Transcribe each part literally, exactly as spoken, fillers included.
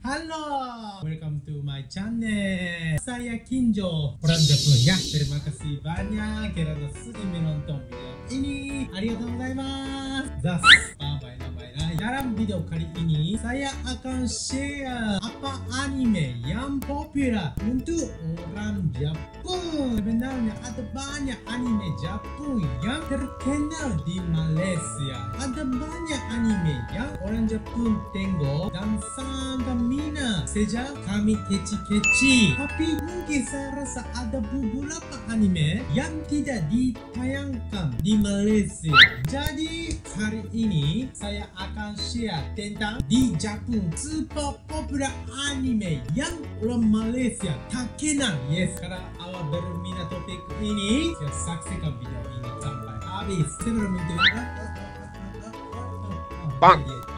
Halo, welcome to my channel. Saya Kinjo, orang Jepun ya. Terima kasih banyak kerana sudi menonton video ini. Arigatou gozaimasu. Das, bye bye bye. Dalam video kali ini saya akan share apa anime yang popular untuk orang Jepun. Sebenarnya ada banyak anime Jepun yang terkenal di Malaysia. Ada banyak anime yang orang Jepun tengok dan sangat minat sejak kami kecil-kecil. Tapi mungkin saya rasa ada beberapa anime yang tidak ditayangkan di Malaysia. Jadi hari ini saya akan share tentang di Jepun super popular anime yang orang Malaysia tak kenal. Yes, karena awak berminat topik ini, saya saksikan video ini sampai habis. Sebelum itu, bang.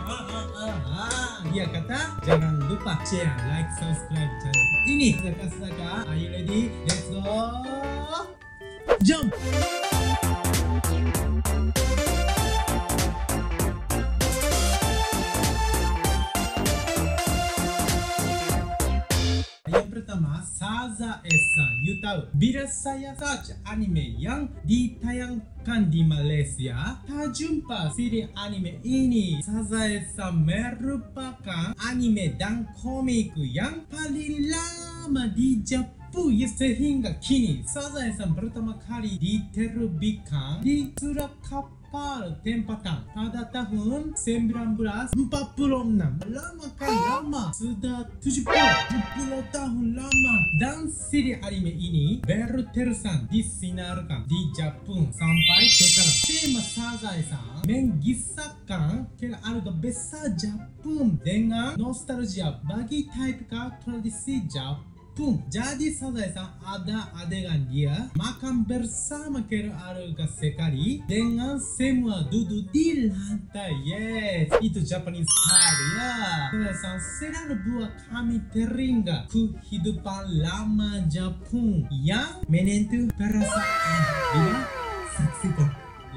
Dia kata jangan lupa share, like, subscribe channel ini. Saka-saka, are you ready? Let's go! Jump! Yang pertama, Sazae-san. You tahu, bila saya search anime yang ditayangkan di Malaysia, tak jumpa film anime ini. Sazae-san merupakan anime dan komik yang paling lama di Jepun sehingga kini. Sazae-san pertama kali diterbitkan di surat kapal tempatan pada tahun seribu sembilan ratus empat puluh enam. Lama kan lama, sudah tujuh puluh tahun lama. Dan seri anime ini berterusan disinarkan di Jepun sampai sekarang. Tema Sazae-san mengisahkan keluarga besar Jepun dengan nostalgia bagi tipikal tradisi Jepun. Jadi Sazae-san ada adegan dia makan bersama keluarga sekali dengan semua duduk di lantai. Yes, itu Japanese style ya. Sazae-san selalu buat kami teringat kehidupan lama Jepun yang menentu perasaan bila saksikan.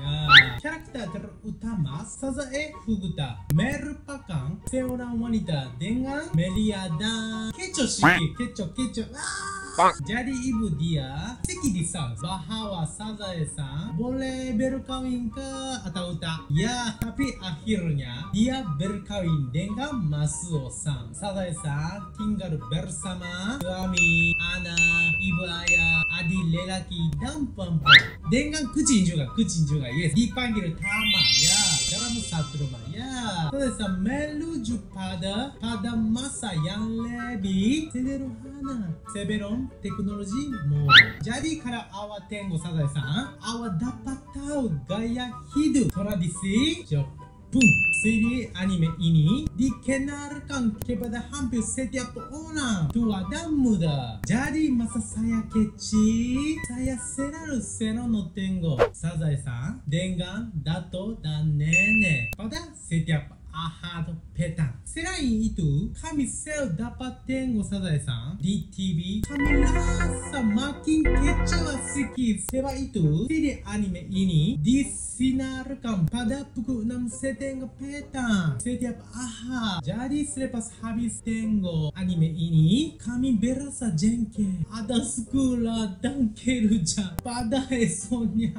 Ya, karakter terutama Sazae Fukuda merupakan seorang wanita dengan melia dan kecoh sikit, kecoh kecoh. Ah! Jadi ibu dia sedikit bahwa Sazae-san boleh berkawin ke atau tak. Ya, tapi akhirnya dia berkawin dengan Masuo-san. Sazae-san tinggal bersama suami, anak, ibu ayah, adik lelaki dan perempuan. Dengan kucing juga, kucing juga. Yes, dipanggil Tama ya dalam satu rumah ya. Sazae-san menuju pada pada masa yang lebih sederhana sebelum teknologi modern. Jadi kalau awak tengok Sazae-san, awak dapat tahu gaya hidup tradisi Jepun. Seri anime ini dikenalkan kepada hampir setiap orang tua dan muda. Jadi masa saya kecil, saya selalu selalu tengok Sazae-san dengan dato dan nenek pada setiap Ahad petang. Selain itu, kami selalu dapat tengok Sazae-san di T V. Kami rasa makin kecewa sikit. Sebab itu, seri anime ini disinarkan pada pukul enam setengah petang setiap Ahad. Jadi selepas habis tengok anime ini, kami berasa jengkel. Ada sekolah dan kerja pada esoknya.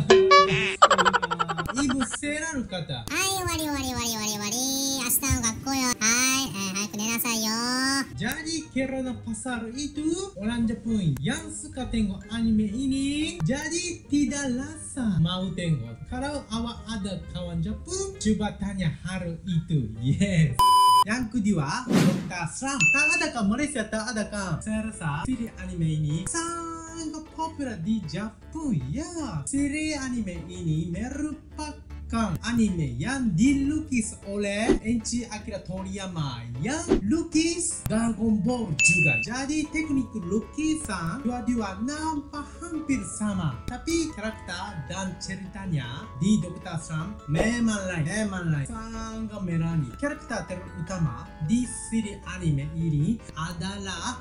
Ibu selalu kata, はい終わり終わり終わり終わり終わり明日の学校よはい早く寝なさいよ Jadi kerana pasal itu orang Jepun yang suka tengok anime ini jadi tidak rasa mau tengok. Kalau awak ada kawan Jepun, coba tanya hal itu. Yes. Yang kedua, Dokter Slump. Tak ada kan Malaysia, tak ada kan? Saya rasa seri anime ini sangat popular di Jepun ya. Seri anime ini merupakan anime yang dilukis oleh Enchi Akira Toriyama yang lukis Dragon Ball juga. Jadi teknik lukisan dua-dua nampak hampir sama, tapi karakter dan ceritanya di Dokter Slump memang lain, memang lain, sangat merani. Karakter terutama di seri anime ini adalah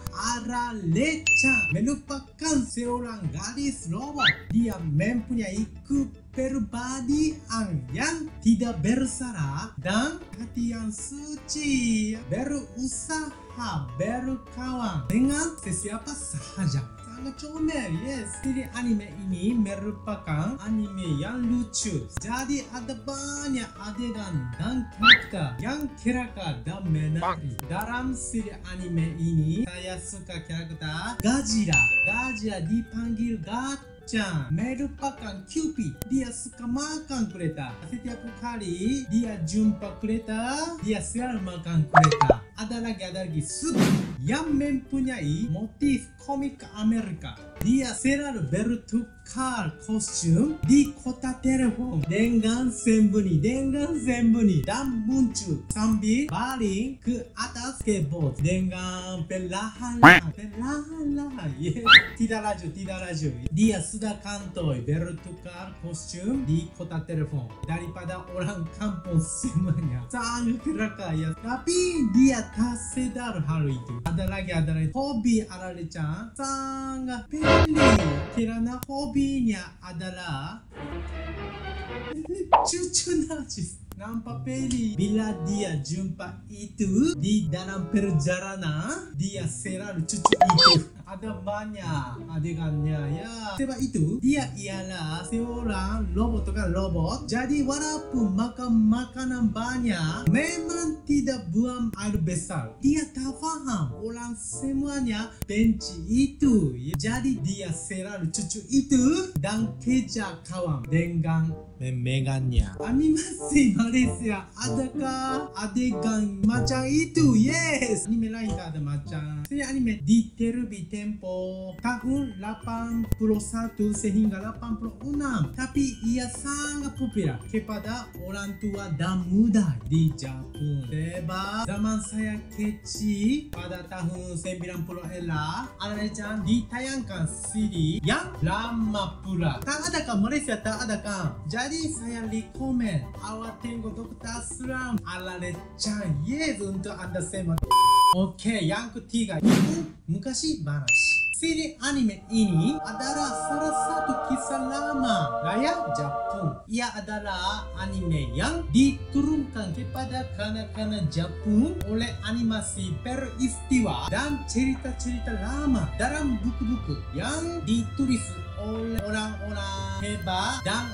Arale-chan, merupakan seorang gadis robot. Dia mempunyai kupu kepribadian yang tidak bersalah dan hati yang suci, berusaha berkawan dengan sesiapa sahaja. Sangat comel, yes. Jadi anime ini merupakan anime yang lucu. Jadi ada banyak adegan dan karakter yang kelakar dan menarik. Dalam seri anime ini, saya suka karakter Gajira. Gajira dipanggil Gachan, merupakan Cupid. Dia suka makan kereta. Setiap kali dia jumpa kereta, dia selalu makan kereta. Ada lagi, ada lagi Sugi yang mempunyai motif komik Amerika. Dia selalu bertukar kostum di kota telepon dengan sembunyi, dengan sembunyi dan muncul sambil baling ke atas skateboard dengan perlahan-lahan, perlahan-lahan. Yes. Tidak laju, tidak laju. Dia sudah kantoi bertukar kostum di kota telepon daripada orang kampung semuanya. Sangat kelakar ya. Tapi dia tak sadar hal itu. Ada lagi, ada lagi. Hobi Arale-chan sangat pilih. Karena hobinya adalah cucu najis. Nampak pilih. Bila dia jumpa itu di dalam perjalanan, dia selalu cucu itu. Ada banyak adegannya ya. Sebab itu dia ialah seorang robot kan robot. Jadi walaupun makan makanan banyak, memang tidak buang air besar. Dia tak faham orang semuanya benci itu. Ya. Jadi dia selalu cucu itu dan kejar kawan dengan memegannya. Animasi Malaysia adakah adegan macam itu? Yes. Anime lain tak ada macam. Seri anime di Terubi Tempo tahun lapan puluh satu sehingga lapan puluh enam. Tapi ia sangat populer kepada orang tua dan muda di Jepun. Sebab zaman saya kecil pada tahun sembilan puluh ella, Arale-chan ditayangkan siri yang lama pula. Tak ada kan Malaysia, tak ada kan. Jadi saya rekomen Awak Tengok Dokter Slump Arale-chan. Yes, untuk anda semua. Oke, okay, yang ketiga itu Mukashi Banashi. Seri anime ini adalah salah satu kisah lama rakyat Jepun. Ia adalah anime yang diturunkan kepada kanak-kanak Jepun oleh animasi peristiwa dan cerita-cerita lama dalam buku-buku yang ditulis oleh orang-orang hebat dan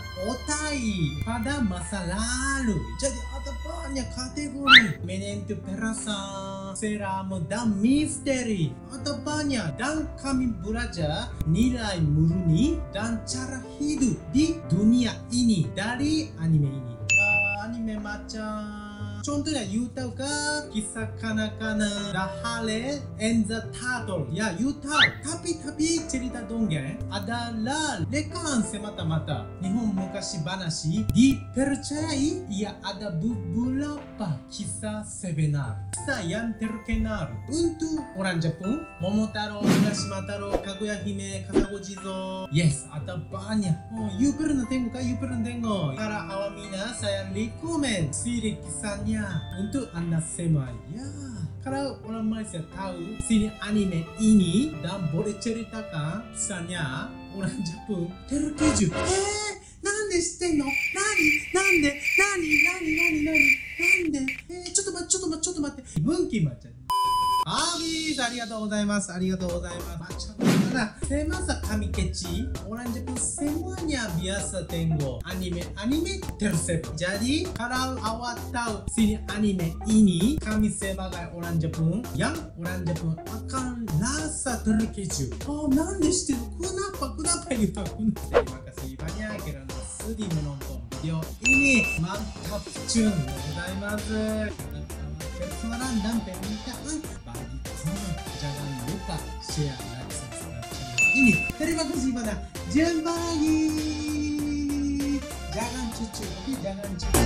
otai pada masa lalu. Jadi ada banyak kategori. Menentu perasaan, seram dan misteri. Ada banyak dan kami belajar nilai murni dan cara hidup di dunia ini dari anime ini. Uh, anime macam contohnya, you tahu kah kisah kanak-kanak The Hare and the Turtle? Ya, you tahu. Tapi tapi cerita dongeng adalah rekaan semata-mata. Nihon Mukashi Banashi dipercayai ia ada beberapa kisah sebenar. Kisah yang terkenal untuk orang Jepun, Momotaro, Urashima Taro, Kaguya Hime, Kasagojizo. Yes, ada banyak. Oh, you pernah tengok kah? You pernah tengok? Para awamina saya rekomen siri kisahnya untuk anda semua ya. Kalau orang Malaysia tahu sini anime ini dan boleh ceritakan kisahnya, orang Jepun terkejut. Eh, nande shite no? Nani? Nande? Nani? Nani? Nani? Nani? Nande? Eh, ちょっと待って、ちょっと待って、ちょっと待って。分岐macam habis. ありがとうございます。ありがとうございます。Macam mana? Semasa kami kecil, orang Jepun semuanya biasa tengok anime-anime tersebut. Jadi, kalau awak tahu sini anime ini, kami sebagai orang Jepun, yang orang Jepun akan rasa terkejut. Oh, nande shite? Kenapa? Kenapa you tahu? Terima kasih banyak kerana sudi menonton video ini. Mantap cun. Gozaimasu. Persoalan dan permintaan bagi komen, jangan lupa share dan subscribe channel ini. Terima kasih pada. Jumpa lagi. Jangan cucu, tapi jangan cucu.